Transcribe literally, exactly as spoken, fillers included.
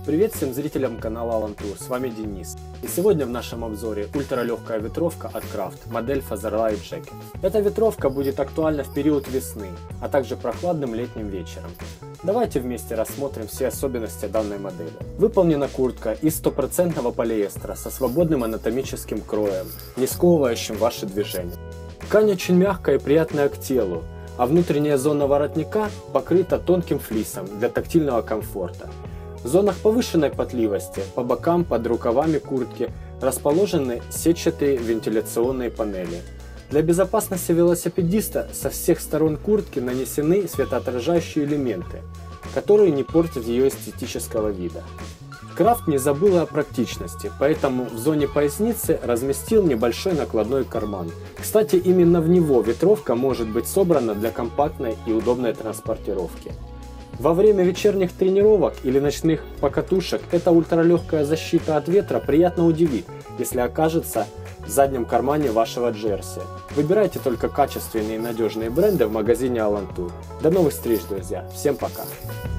Привет всем зрителям канала Alan Tour, с вами Денис. И сегодня в нашем обзоре ультралегкая ветровка от Craft, модель Featherlight Jacket. Эта ветровка будет актуальна в период весны, а также прохладным летним вечером. Давайте вместе рассмотрим все особенности данной модели. Выполнена куртка из стопроцентного полиэстера со свободным анатомическим кроем, не сковывающим ваши движения. Ткань очень мягкая и приятная к телу, а внутренняя зона воротника покрыта тонким флисом для тактильного комфорта. В зонах повышенной потливости по бокам под рукавами куртки расположены сетчатые вентиляционные панели. Для безопасности велосипедиста со всех сторон куртки нанесены светоотражающие элементы, которые не портят ее эстетического вида. Craft не забыла о практичности, поэтому в зоне поясницы разместил небольшой накладной карман. Кстати, именно в него ветровка может быть собрана для компактной и удобной транспортировки. Во время вечерних тренировок или ночных покатушек эта ультралегкая защита от ветра приятно удивит, если окажется в заднем кармане вашего джерси. Выбирайте только качественные и надежные бренды в магазине Alan Tour. До новых встреч, друзья! Всем пока!